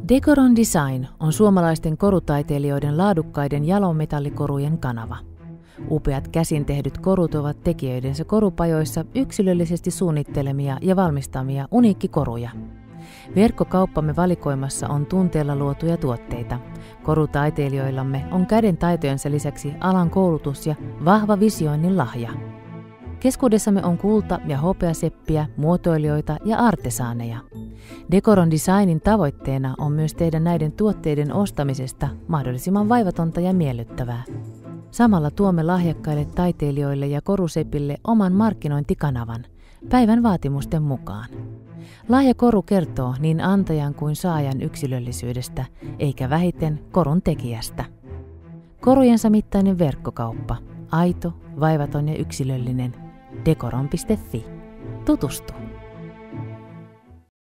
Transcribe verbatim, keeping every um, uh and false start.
Decoron Design on suomalaisten korutaiteilijoiden laadukkaiden jalometallikorujen kanava. Upeat käsin tehdyt korut ovat tekijöidensä korupajoissa yksilöllisesti suunnittelemia ja valmistamia uniikkikoruja. Verkkokauppamme valikoimassa on tunteella luotuja tuotteita. Korutaiteilijoillamme on käden taitojensa lisäksi alan koulutus ja vahva visioinnin lahja. Keskuudessamme on kulta- ja hopeaseppiä, muotoilijoita ja artesaaneja. Decoron Designin tavoitteena on myös tehdä näiden tuotteiden ostamisesta mahdollisimman vaivatonta ja miellyttävää. Samalla tuomme lahjakkaille taiteilijoille ja korusepille oman markkinointikanavan, päivän vaatimusten mukaan. Lahjakoru kertoo niin antajan kuin saajan yksilöllisyydestä, eikä vähiten korun tekijästä. Korujensa mittainen verkkokauppa. Aito, vaivaton ja yksilöllinen. Decoron piste fi. Tutustu!